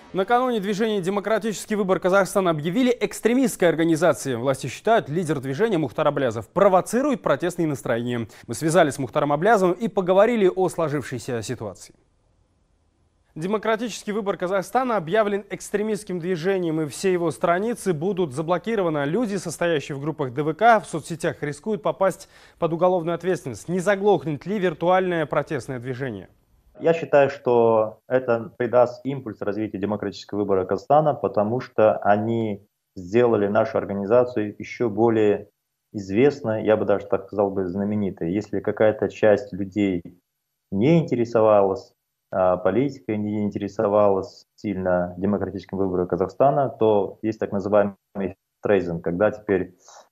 Накануне движения «Демократический выбор Казахстана» объявили экстремистской организацией. Власти считают, лидер движения Мухтар Аблязов провоцирует протестные настроения. Мы связались с Мухтаром Аблязовым и поговорили о сложившейся ситуации. «Демократический выбор Казахстана» объявлен экстремистским движением, и все его страницы будут заблокированы. Люди, состоящие в группах ДВК, в соцсетях рискуют попасть под уголовную ответственность. Не заглохнет ли виртуальное протестное движение? Я считаю, что это придаст импульс развитию демократического выбора Казахстана, потому что они сделали нашу организацию еще более известной, я бы даже так сказал бы, знаменитой. Если какая-то часть людей не интересовалась политикой, не интересовалась сильно демократическим выбором Казахстана, то есть так называемый трейзинг, когда теперь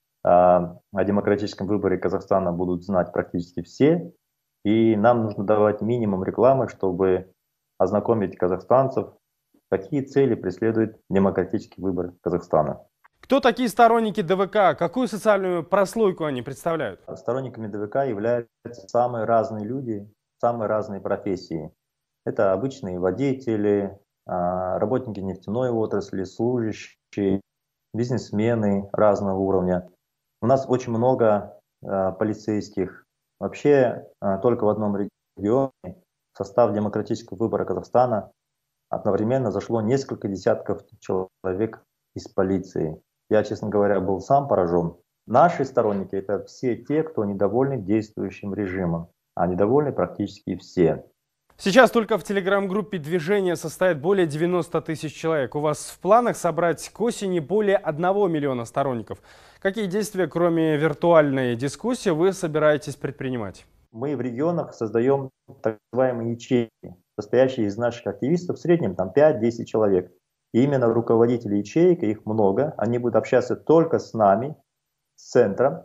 о демократическом выборе Казахстана будут знать практически все. И нам нужно давать минимум рекламы, чтобы ознакомить казахстанцев, какие цели преследует демократический выбор Казахстана. Кто такие сторонники ДВК? Какую социальную прослойку они представляют? Сторонниками ДВК являются самые разные люди, самые разные профессии. Это обычные водители, работники нефтяной отрасли, служащие, бизнесмены разного уровня. У нас очень много полицейских. Вообще, только в одном регионе в состав демократического выбора Казахстана одновременно зашло несколько десятков человек из полиции. Я, честно говоря, был сам поражен. Наши сторонники – это все те, кто недовольны действующим режимом, а недовольны практически все. Сейчас только в телеграм-группе движения состоит более 90 тысяч человек. У вас в планах собрать к осени более 1 миллиона сторонников. Какие действия, кроме виртуальной дискуссии, вы собираетесь предпринимать? Мы в регионах создаем так называемые ячейки, состоящие из наших активистов, в среднем там 5-10 человек. И именно руководители ячеек, их много, они будут общаться только с нами, с центром,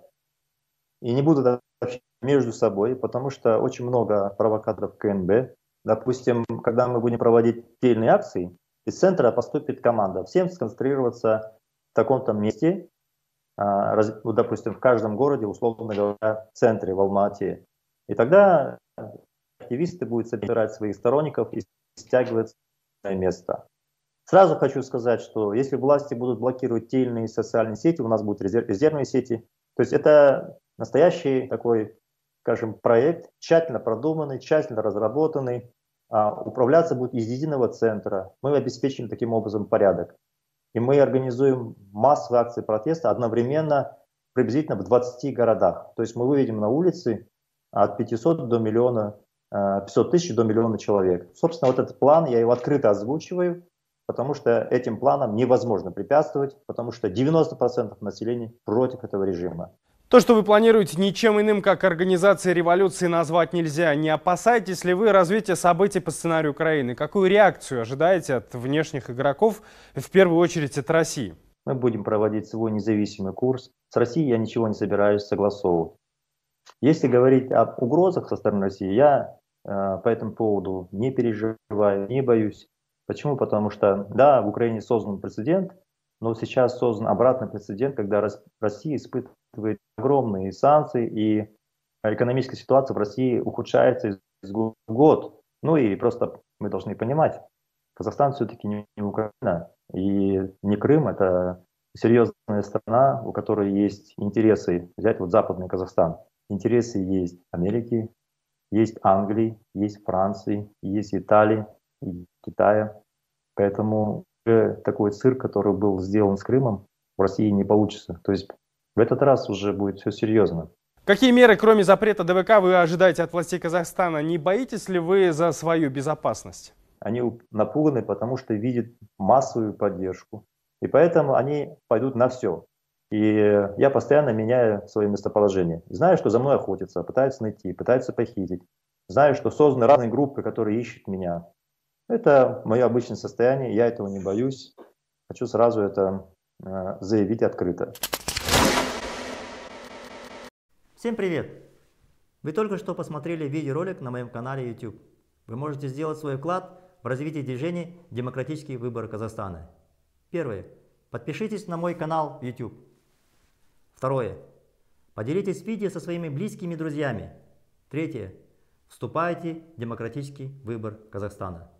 и не будут общаться между собой, потому что очень много провокаторов КНБ. Допустим, когда мы будем проводить отдельные акции, из центра поступит команда всем сконцентрироваться в таком-то месте, допустим, в каждом городе, условно говоря, в центре, в Алма-Ате. И тогда активисты будут собирать своих сторонников и стягивать на место. Сразу хочу сказать, что если власти будут блокировать те или иные социальные сети, у нас будут резервные сети. То есть это настоящий такой, скажем, проект, тщательно продуманный, тщательно разработанный. Управляться будет из единого центра. Мы обеспечим таким образом порядок. И мы организуем массовые акции протеста одновременно приблизительно в 20 городах. То есть мы выведем на улицы от 500 до миллиона, 500 тысяч до миллиона человек. Собственно, вот этот план, я его открыто озвучиваю, потому что этим планам невозможно препятствовать, потому что 90% населения против этого режима. То, что вы планируете, ничем иным, как организацией революции, назвать нельзя. Не опасаетесь ли вы развития событий по сценарию Украины? Какую реакцию ожидаете от внешних игроков, в первую очередь от России? Мы будем проводить свой независимый курс. С Россией я ничего не собираюсь согласовывать. Если говорить об угрозах со стороны России, я по этому поводу не переживаю, не боюсь. Почему? Потому что, да, в Украине создан прецедент, но сейчас создан обратный прецедент, когда Россия испытывает огромные санкции, и экономическая ситуация в России ухудшается из года в год. Ну и просто мы должны понимать, Казахстан все-таки не Украина и не Крым, это серьезная страна, у которой есть интересы. Взять вот западный Казахстан. Интересы есть Америки, есть Англии, есть Франции, есть Италии, и Китая. Поэтому такой цирк, который был сделан с Крымом, в России не получится. То есть в этот раз уже будет все серьезно. Какие меры, кроме запрета ДВК, вы ожидаете от властей Казахстана? Не боитесь ли вы за свою безопасность? Они напуганы, потому что видят массовую поддержку. И поэтому они пойдут на все. И я постоянно меняю свое местоположение. Знаю, что за мной охотятся, пытаются найти, пытаются похитить. Знаю, что созданы разные группы, которые ищут меня. Это мое обычное состояние, я этого не боюсь. Хочу сразу это заявить открыто. Всем привет! Вы только что посмотрели видеоролик на моем канале YouTube. Вы можете сделать свой вклад в развитие движения «Демократический выбор Казахстана». Первое. Подпишитесь на мой канал в YouTube. Второе. Поделитесь видео со своими близкими друзьями. Третье. Вступайте в демократический выбор Казахстана.